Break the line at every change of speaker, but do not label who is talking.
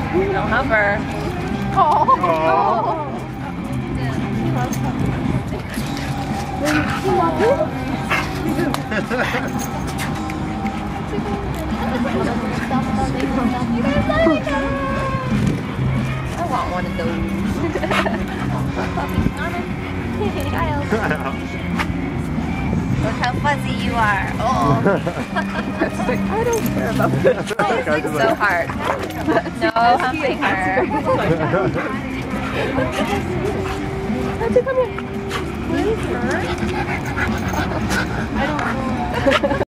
Don't help her.
Oh.
I want one of those. Child. Look how fuzzy you are. Oh.
I don't care about this.
It's like so hard. No humping her.
Come here. Please, her? I don't know.